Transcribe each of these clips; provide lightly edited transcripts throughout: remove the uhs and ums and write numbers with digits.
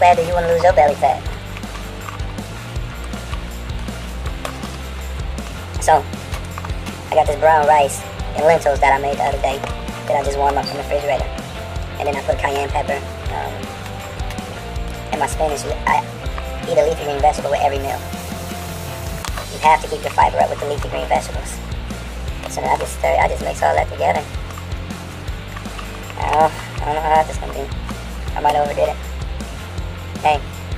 bad do you want to lose your belly fat? So, I got this brown rice and lentils that I made the other day that I just warmed up in the refrigerator. And then I put cayenne pepper and my spinach. I eat a leafy green vegetable with every meal. You have to keep your fiber up with the leafy green vegetables. So then I just mix all that together. I don't know how hot this is gonna be. I might overdid it. Hey.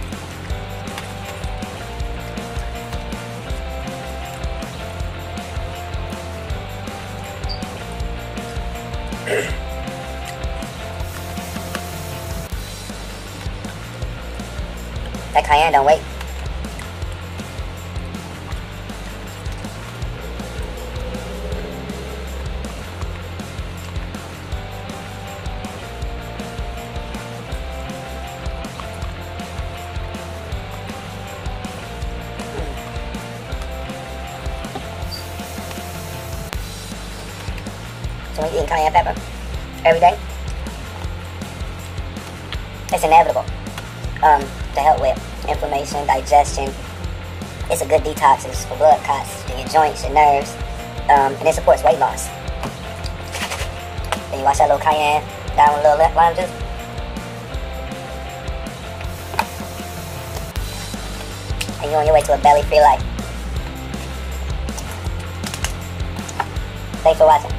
That cayenne don't wait. So when you're eating cayenne pepper every day, it's inevitable to help with inflammation, digestion. It's a good detox. It's for blood clots in your joints, your nerves, and it supports weight loss. Then you wash that little cayenne down with a little lime juice. And you're on your way to a belly-free life. Thanks for watching.